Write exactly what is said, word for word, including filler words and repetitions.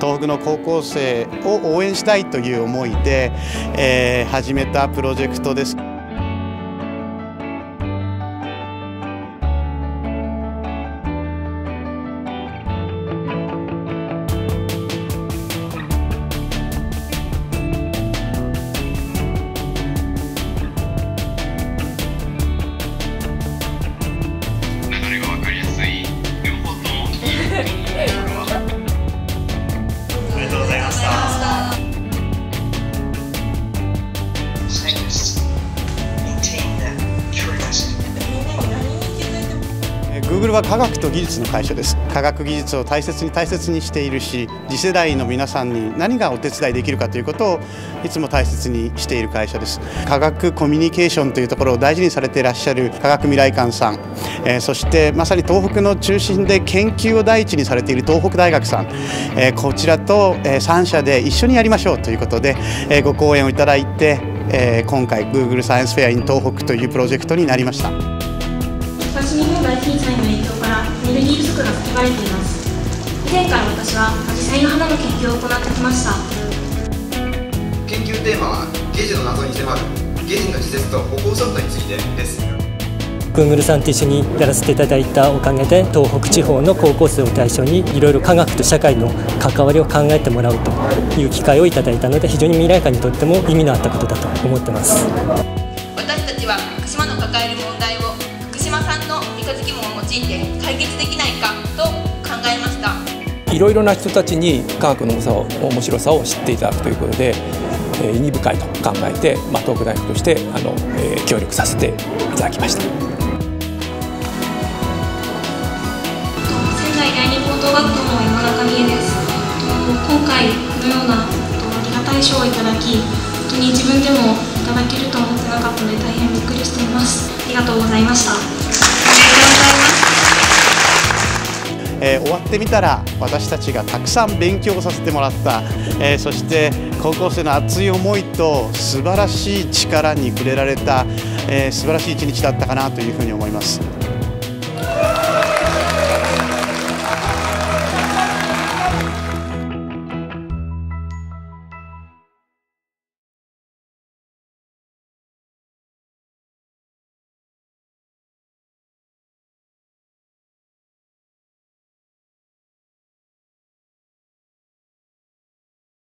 東北の高校生を応援したいという思いで、えー、始めたプロジェクトです。Google は科学と技術の会社です。科学技術を大切に大切にしているし、次世代の皆さんに何がお手伝いできるかということをいつも大切にしている会社です。科学コミュニケーションというところを大事にされていらっしゃる科学未来館さん、えー、そしてまさに東北の中心で研究を第一にされている東北大学さん、えー、こちらとさん社で一緒にやりましょうということで、えー、ご講演をいただいて、えー、今回 Google サイエンスフェア in 東北というプロジェクトになりました。 東日本大震災の影響からエネルギー不足が叫ばれています。以前から私はアジサイの花の研究を行ってきました。 研究テーマはゲジの謎に迫るゲジの施設と歩行ソフトについてです。 Google さんと一緒にやらせていただいたおかげで東北地方の高校生を対象にいろいろ科学と社会の関わりを考えてもらうという機会をいただいたので、非常に未来館にとっても意味のあったことだと思ってます。 私たちは福島の抱える問題を福島産の三日月門を用いて解決できないかと考えました。 いろいろな人たちに科学の面白さを知っていただくということで、えー、意味深いと考えて、まあ、東北大学としてあの、えー、協力させていただきました。 仙台第二高等学校の山中美恵です。今回このようなありがたい賞をいただき、本当に自分でもいただけると思ってなかったので大変びっくりしています。ありがとうございました。おめでとうございます。 えー、終わってみたら私たちがたくさん勉強させてもらった、えー、そして高校生の熱い思いと素晴らしい力に触れられた、えー、素晴らしい一日だったかなというふうに思います。